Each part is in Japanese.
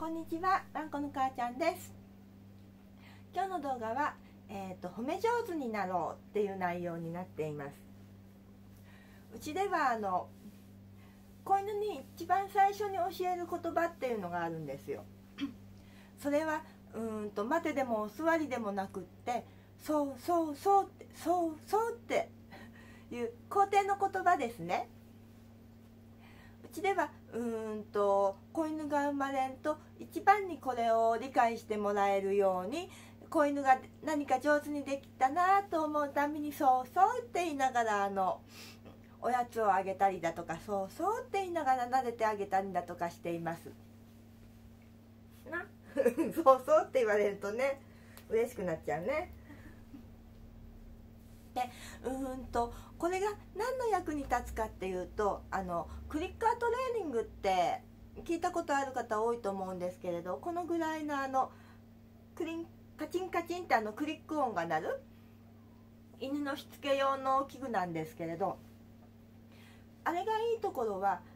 こんにちは、ワンコの母ちゃんです。今日の動画は、褒め上手になろうっていう内容になっています。うちでは子犬に一番最初に教える言葉っていうのがあるんですよ。それは待てでもお座りでもなくって、そうそうそうってそうそうっていう肯定の言葉ですね。うちでは子犬が生まれんと一番にこれを理解してもらえるように、子犬が何か上手にできたなと思うたびにそうそうって言いながらおやつをあげたりだとか、そうそうって言いながら撫でてあげたりだとかしていますなそうそうって言われるとね、嬉しくなっちゃうね。でこれが何の役に立つかっていうと、クリッカートレーニングって聞いたことある方多いと思うんですけれど、このぐらいのカチンカチンってクリック音が鳴る犬のしつけ用の器具なんですけれど、あれがいいところは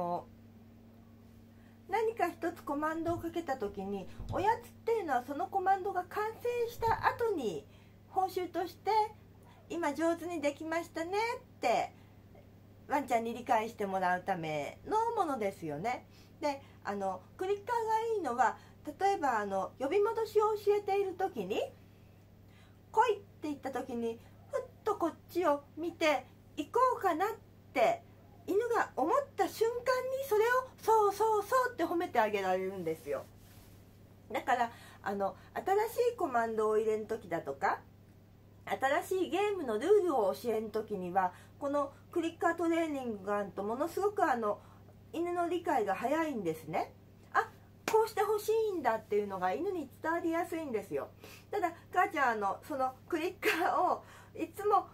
何か一つコマンドをかけた時に、おやつっていうのはそのコマンドが完成した後に報酬として今上手にできましたねってワンちゃんに理解してもらうためのものですよね。でクリッカーがいいのは、例えば呼び戻しを教えている時に「来い」って言った時にふっとこっちを見て行こうかなって犬が思った瞬間にそれを「そうそうそう」って褒めてあげられるんですよ。だから新しいコマンドを入れる時だとか、新しいゲームのルールを教える時には、このクリッカートレーニングがあるとものすごく犬の理解が早いんですね。あ、こうしてほしいんだっていうのが犬に伝わりやすいんですよ。ただ母ちゃんそのクリッカーをいつも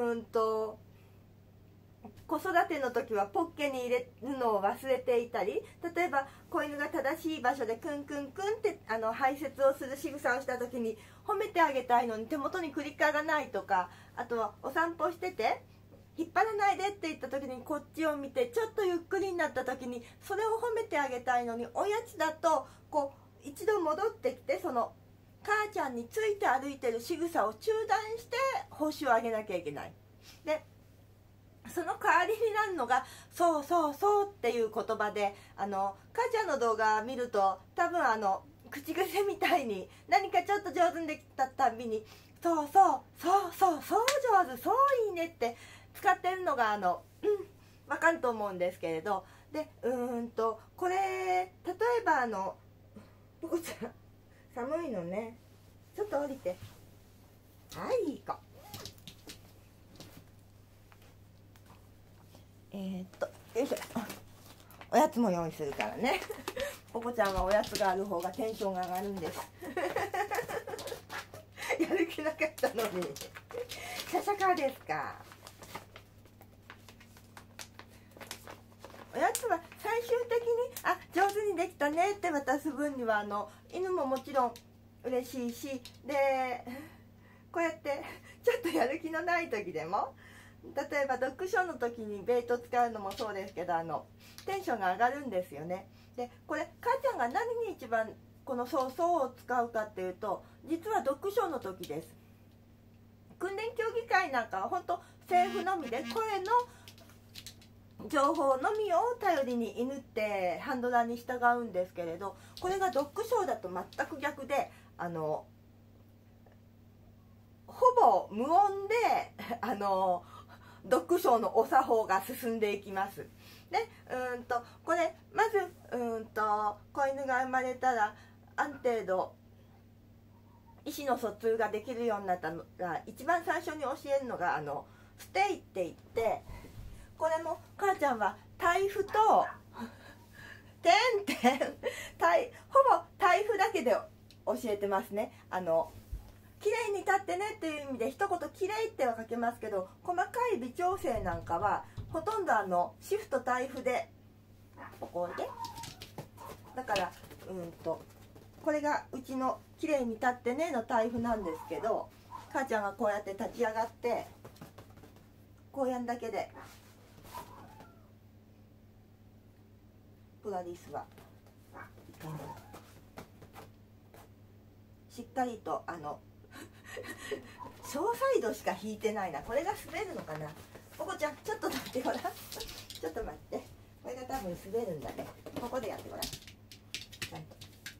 子育ての時はポッケに入れるのを忘れていたり、例えば子犬が正しい場所でクンクンクンって排泄をする仕草をした時に褒めてあげたいのに手元にクリッカーがないとか、あとはお散歩してて引っ張らないでって言った時にこっちを見てちょっとゆっくりになった時にそれを褒めてあげたいのに、おやつだと一度戻ってきてその母ちゃんについて歩いてる仕草を中断して報酬をあげなきゃいけない。でその代わりになるのが「そうそうそう」っていう言葉で、母ちゃんの動画見ると多分口癖みたいに何かちょっと上手にできたたびに「そうそうそうそうそう上手そういいね」って使ってるのが分かると思うんですけれど、でこれ例えばポコちゃん寒いのね、ちょっと降りて、はいいい子。よいしょ、おやつも用意するからねポコちゃんはおやつがある方がテンションが上がるんですやる気なかったのにシャシャカですか。おやつは最終的に上手にできたねって渡す分には犬ももちろん嬉しいし、でこうやってちょっとやる気のない時でも、例えばドッグショーの時にベイト使うのもそうですけどテンションが上がるんですよね。でこれ母ちゃんが何に一番この「そうそう」を使うかっていうと、実はドッグショーの時です。訓練競技会なんかは本当セーフのみで声の情報のみを頼りに犬ってハンドラーに従うんですけれど、これがドッグショーだと全く逆でほぼ無音でドッグショーのお作法が進んでいきます。でこれまず子犬が生まれたらある程度意思の疎通ができるようになったのが、一番最初に教えるのがステイって言って、これも母ちゃんはタイフとほぼタイフだけで教えてますね。綺麗に立ってねっていう意味で一言綺麗っては書けますけど、細かい微調整なんかはほとんどシフトタイフでここで、だからこれがうちの綺麗に立ってねのタイフなんですけど、母ちゃんがこうやって立ち上がってこうやるだけでプラリスはしっかりと小サイドしか引いてないな。これが滑るのかな。ポコちゃんちょっと待ってごらんちょっと待って、これが多分滑るんだね。ここでやってごらん。ちゃんと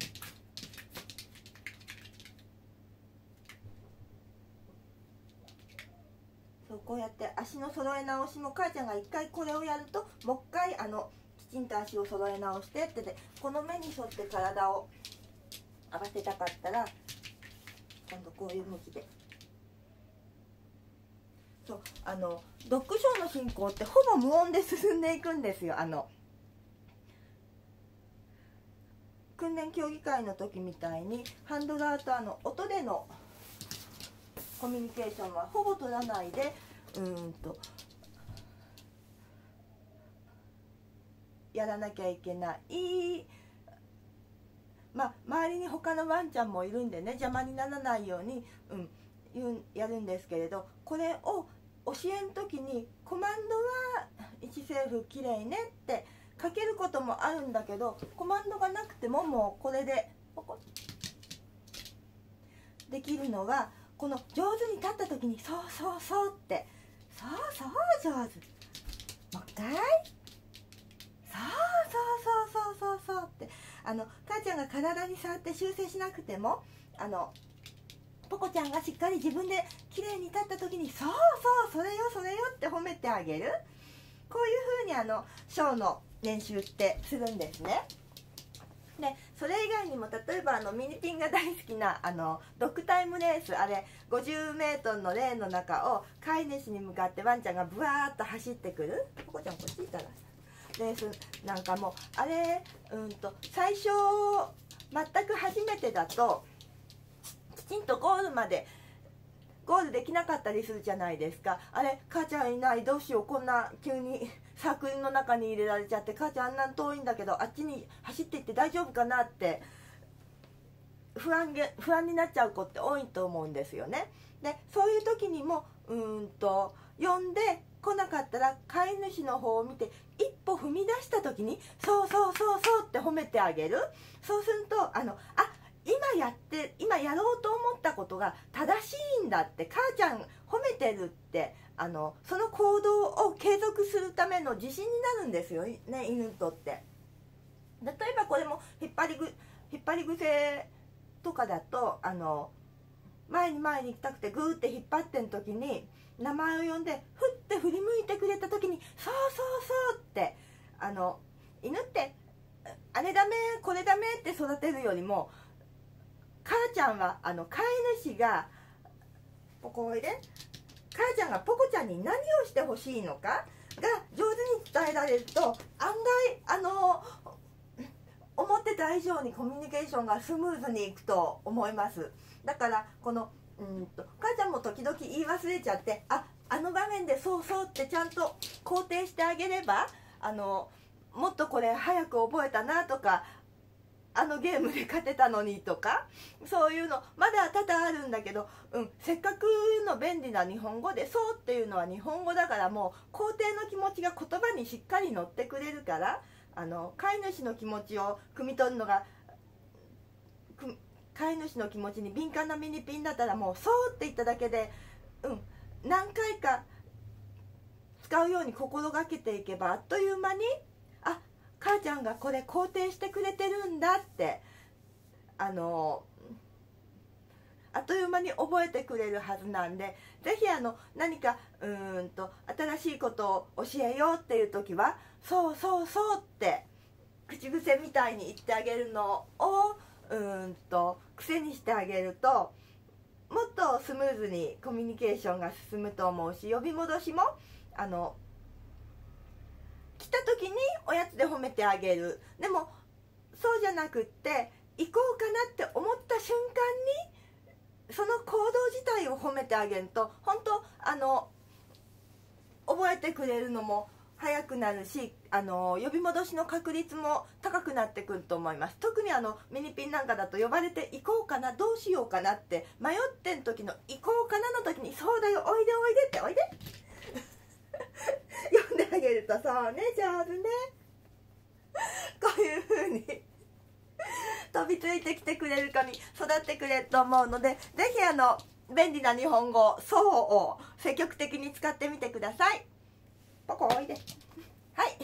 そう、こうやって足の揃え直しも母ちゃんが一回これをやるともう一回きちんと足を揃え直してってで、この目に沿って体を合わせたかったら今度こういう向きで。そうドッグショーの進行ってほぼ無音で進んでいくんですよ。訓練競技会の時みたいにハンドラーと音でのコミュニケーションはほぼ取らないでやらなきゃいけない。周りに他のワンちゃんもいるんでね、邪魔にならないように、やるんですけれど、これを教えん時にコマンドは1セーフきれいねってかけることもあるんだけど、コマンドがなくてももうこれでできるのは、この上手に立った時にそうそうそうって、そうそう上手、もう一回、そうそうそうそうそうって母ちゃんが体に触って修正しなくてもポコちゃんがしっかり自分で綺麗に立った時にそうそうそれよそれよって褒めてあげる。こういう風にショーの練習ってするんですね。でそれ以外にも例えばミニピンが大好きなドッグタイムレース、あれ 50m のレーンの中を飼い主に向かってワンちゃんがブワーッと走ってくる、ポコちゃんこっちいたらレースなんかもあれ最初全く初めてだときちんとゴールまでゴールできなかったりするじゃないですか。あれ母ちゃんいない、どうしよう、こんな急にサークルの中に入れられちゃって、母ちゃんあんな遠いんだけどあっちに走っていって大丈夫かなって不安になっちゃう子って多いと思うんですよね。でそういう時にも呼んで来なかったら飼い主の方を見て一歩踏み出した時にそうそうそうそうって褒めてあげる。そうすると今やろうと思ったことが正しいんだって、母ちゃん褒めてるってその行動を継続するための自信になるんですよね、犬にとって。例えばこれも引っ張り癖とかだと前に行きたくてグーって引っ張ってん時に名前を呼んでふって振り向いてくれた時にそうそうそうって犬ってあれダメこれダメって育てるよりも、母ちゃんは飼い主がここおいで、母ちゃんがポコちゃんに何をしてほしいのかが上手に伝えられると案外思ってた以上にコミュニケーションがスムーズにいくと思います。だからこの母ちゃんも時々言い忘れちゃってあの場面でそうそうってちゃんと肯定してあげればもっとこれ早く覚えたなとか、ゲームで勝てたのにとか、そういうのまだ多々あるんだけど、せっかくの便利な日本語でそうっていうのは日本語だからもう肯定の気持ちが言葉にしっかり乗ってくれるから、飼い主の気持ちを汲み取るのが飼い主の気持ちに敏感なミニピンだったらもうそうって言っただけで、何回か使うように心がけていけばあっという間に母ちゃんがこれ肯定してくれてるんだってあっという間に覚えてくれるはずなんで、ぜひ何か新しいことを教えようっていう時はそうそうそうって口癖みたいに言ってあげるのを癖にしてあげるともっとスムーズにコミュニケーションが進むと思うし、呼び戻しも来た時におやつで褒めてあげる。でもそうじゃなくって行こうかなって思った瞬間にその行動自体を褒めてあげると本当覚えてくれるのも早くなるし呼び戻しの確率も高くなってくると思います。特にミニピンなんかだと呼ばれて行こうかなどうしようかなって迷ってん時の行こうかなの時にそうだよおいでおいでっておいで呼んであげるとそうね上手ねこういう風に飛びついてきてくれる子に育ってくれると思うので、ぜひ便利な日本語、そうを積極的に使ってみてください。ポコおいで。はい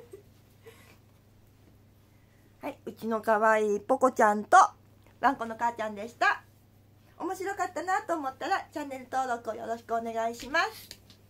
はい、うちのかわいいポコちゃんとワンコの母ちゃんでした。面白かったなと思ったらチャンネル登録をよろしくお願いします。